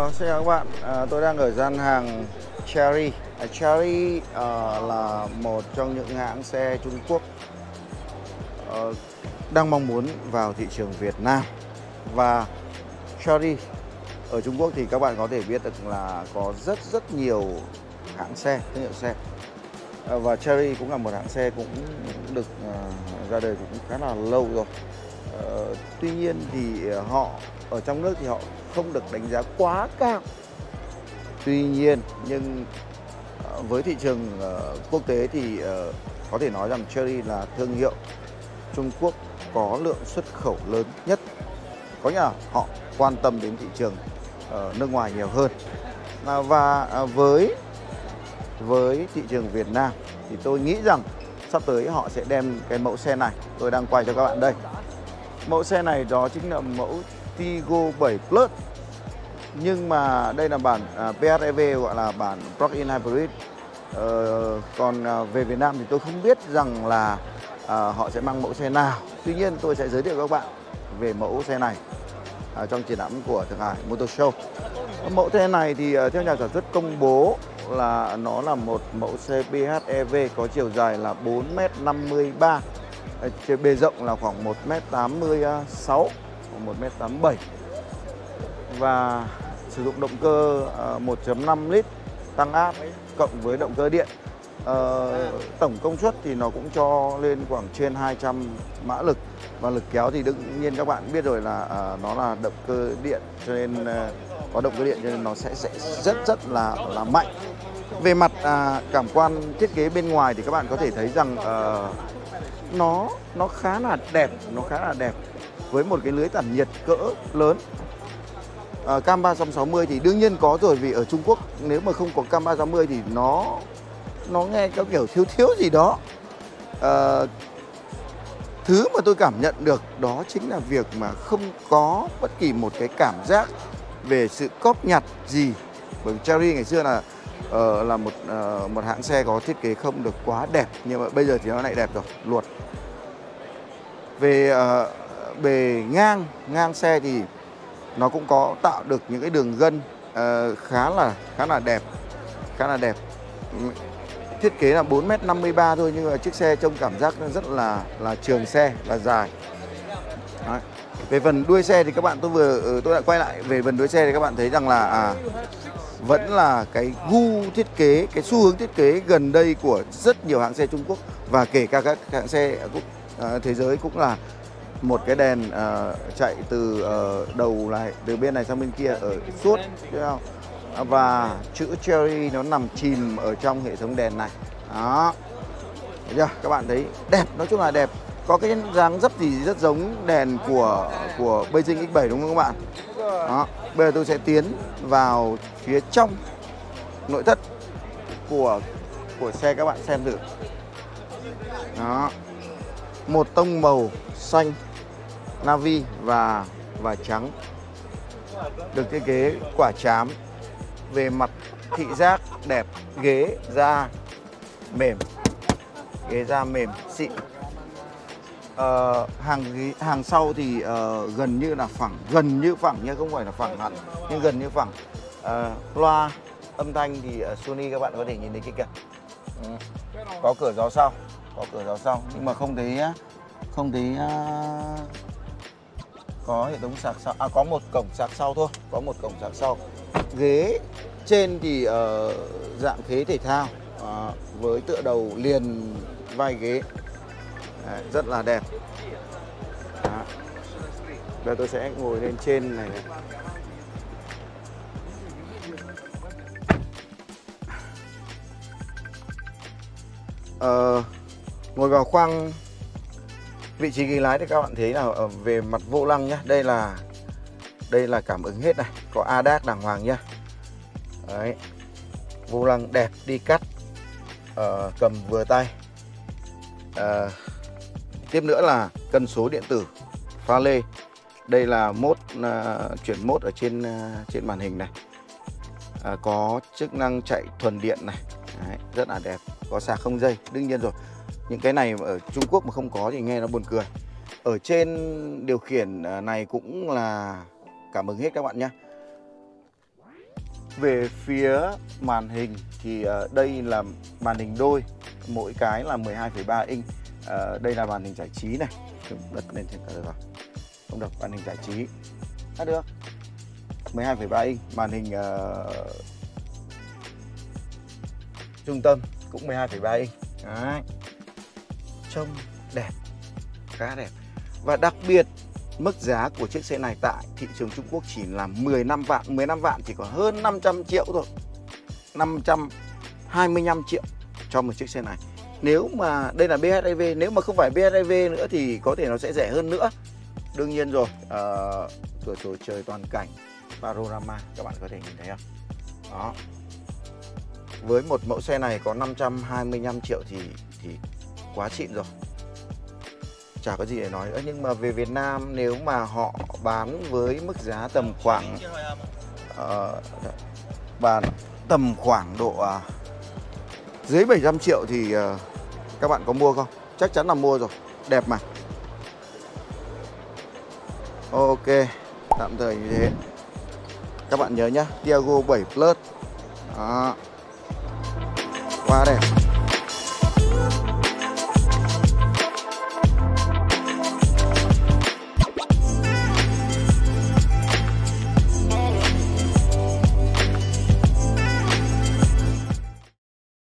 Xin chào các bạn, tôi đang ở gian hàng Chery. Chery là một trong những hãng xe Trung Quốc đang mong muốn vào thị trường Việt Nam. Và Chery ở Trung Quốc thì các bạn có thể biết được là có rất nhiều hãng xe, thương hiệu xe. Và Chery cũng là một hãng xe cũng được ra đời cũng khá là lâu rồi. Tuy nhiên thì họ ở trong nước thì họ không được đánh giá quá cao. Tuy nhiên nhưng với thị trường quốc tế thì có thể nói rằng Chery là thương hiệu Trung Quốc có lượng xuất khẩu lớn nhất. Có nghĩa là họ quan tâm đến thị trường nước ngoài nhiều hơn. Và với thị trường Việt Nam thì tôi nghĩ rằng sắp tới họ sẽ đem cái mẫu xe này. Tôi đang quay cho các bạn đây. Mẫu xe này đó chính là mẫu Tiggo 7 Plus. Nhưng mà đây là bản PHEV, gọi là bản Plug-in Hybrid. Còn về Việt Nam thì tôi không biết rằng là họ sẽ mang mẫu xe nào. Tuy nhiên tôi sẽ giới thiệu các bạn về mẫu xe này trong triển lãm của Thượng Hải Motor Show. Mẫu xe này thì theo nhà sản xuất công bố là nó là một mẫu xe PHEV có chiều dài là 4m53, bề rộng là khoảng 1m86, 1m87 và sử dụng động cơ 1.5 lít tăng áp cộng với động cơ điện. Tổng công suất thì nó cũng cho lên khoảng trên 200 mã lực, và lực kéo thì đương nhiên các bạn biết rồi là nó là động cơ điện, cho nên có động cơ điện cho nên nó sẽ rất là mạnh. Về mặt cảm quan thiết kế bên ngoài thì các bạn có thể thấy rằng nó khá là đẹp, với một cái lưới tản nhiệt cỡ lớn. Cam 360 thì đương nhiên có rồi, vì ở Trung Quốc nếu mà không có cam 360 thì nó nghe có kiểu thiếu gì đó. Thứ mà tôi cảm nhận được đó chính là việc mà không có bất kỳ một cái cảm giác về sự cóp nhặt gì. Bởi vì Chery ngày xưa là một hãng xe có thiết kế không được quá đẹp, nhưng mà bây giờ thì nó lại đẹp rồi, luột. Về bề ngang xe thì nó cũng có tạo được những cái đường gân khá là đẹp. Thiết kế là 4m53 thôi, nhưng mà chiếc xe trông cảm giác rất là trường xe, là dài. Đấy. Về phần đuôi xe thì các bạn, tôi lại quay lại về phần đuôi xe thì các bạn thấy rằng là vẫn là cái gu thiết kế, cái xu hướng thiết kế gần đây của rất nhiều hãng xe Trung Quốc, và kể cả các hãng xe thế giới cũng là một cái đèn chạy từ đầu này, từ bên này sang bên kia ở suốt, thấy không? Và chữ Chery nó nằm chìm ở trong hệ thống đèn này. Đó, thấy chưa? Các bạn thấy đẹp, nói chung là đẹp. Có cái dáng dấp thì rất giống đèn của Beijing X7 đúng không các bạn? Đó, bây giờ tôi sẽ tiến vào phía trong nội thất của xe, các bạn xem thử. Đó, một tông màu xanh navy và trắng, được thiết kế quả trám. Về mặt thị giác đẹp, ghế da mềm xịn. Hàng sau thì gần như phẳng nhé, không phải là phẳng hẳn nhưng gần như phẳng. Loa âm thanh thì Sony, các bạn có thể nhìn thấy kìa. Có cửa gió sau, nhưng mà không thấy có hệ thống sạc sau. Có một cổng sạc sau thôi, Ghế trên thì dạng ghế thể thao, với tựa đầu liền vai ghế. Rất là đẹp. Bây giờ tôi sẽ ngồi lên trên này. Ngồi vào khoang vị trí ghế lái thì các bạn thấy là về mặt vô lăng nhá, đây là cảm ứng hết này, có ADAS đàng hoàng nhá. Đấy, vô lăng đẹp, đi cắt, cầm vừa tay. Tiếp nữa là cân số điện tử, pha lê. Đây là chuyển mode ở trên màn hình này. Có chức năng chạy thuần điện này. Đấy, rất là đẹp. Có sạc không dây, đương nhiên rồi. Những cái này ở Trung Quốc mà không có thì nghe nó buồn cười. Ở trên điều khiển này cũng là cảm ứng hết các bạn nhé. Về phía màn hình thì đây là màn hình đôi, mỗi cái là 12,3 inch. Đây là màn hình giải trí này, bật lên trên cả rồi. Không được, màn hình giải trí. Được. 12,3 inch, màn hình trung tâm cũng 12,3 inch. Đấy. Trông đẹp, khá đẹp. Và đặc biệt mức giá của chiếc xe này tại thị trường Trung Quốc chỉ là 15 vạn. 15 vạn chỉ có hơn 500 triệu thôi. 525 triệu cho một chiếc xe này. Nếu mà đây là PHEV, nếu mà không phải PHEV nữa thì có thể nó sẽ rẻ hơn nữa. Đương nhiên rồi, cửa sổ trời toàn cảnh panorama, các bạn có thể nhìn thấy không? Đó. Với một mẫu xe này có 525 triệu thì quá xịn rồi. Chả có gì để nói nữa. Nhưng mà về Việt Nam nếu mà họ bán với mức giá tầm khoảng tầm khoảng độ dưới 700 triệu thì các bạn có mua không? Chắc chắn là mua rồi. Đẹp mà. Ok, tạm thời như thế. Các bạn nhớ nhá, Tiago 7 Plus. Đó. Quá đẹp.